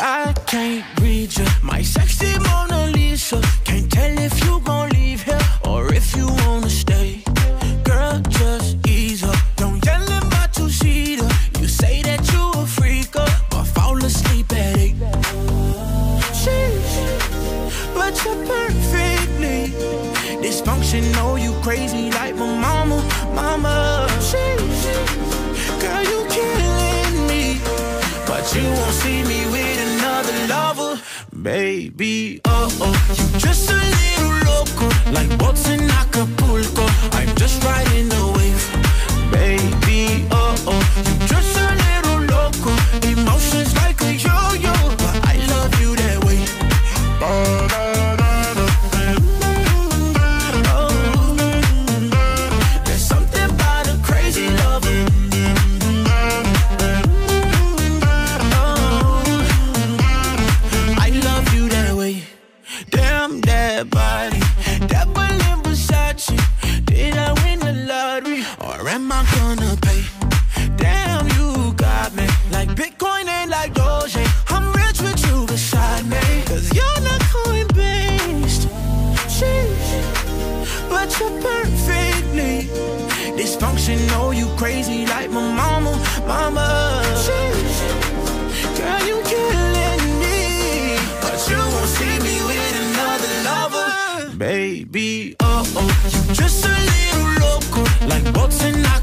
I can't read you, my sexy Mona Lisa. Can't tell if you gon' leave here or if you wanna stay. Girl, just ease up, don't yell at my two-seater. You say that you a freaker, but fall asleep at 8. Sheesh, but you're perfectly dysfunctional, you crazy like my mama. Sheesh, girl, you killing me, but you won't see me with another lover. Baby, you just a little loco, like boats in Acapulco. I'm just riding the wave. Baby, you just a little loco, emotions like a yo-yo, but I love you that way. There's something about a crazy lover. I love you that way. Damn that body, that Berlin Versace. Did I win the lottery or am I gonna pay? Damn, you got me like Bitcoin and like Doge. I'm rich with you beside me, cause you're not coin-based. Sheesh, but you're perfectly dysfunctional, you crazy like my mama. Sheesh, girl, you killing me, but you won't see me with another lover. Baby, you just a little loco, like boats in